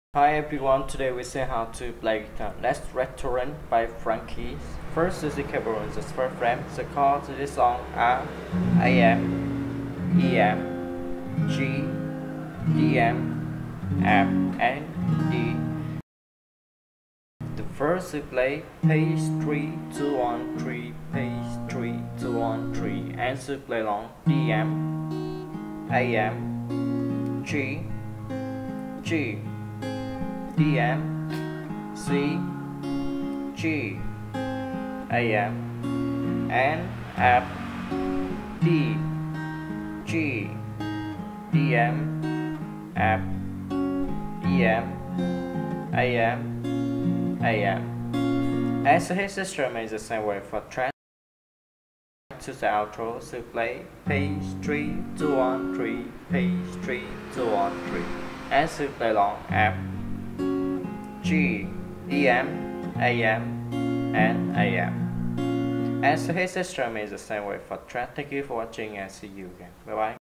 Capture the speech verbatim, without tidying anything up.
Hi everyone, today we see how to play guitar. Let's Restaurant by Froukje. First is the keyboard in the first frame. The chords to this song are A M, E M, G, D M, F, and D. The first is play page three, two, one, three, page three, two, one, three, and to play along D M, A M, G, G, D M, C, G, A M, and F, D, G, D M, F, E M, A M, A M. As his system is the same way for track to the outro, so play page three, two, one, three, page three, two, one, three, and so play along F, G, E M, A M, and A M. As his system is the same way for track. Thank you for watching and see you again. Bye bye.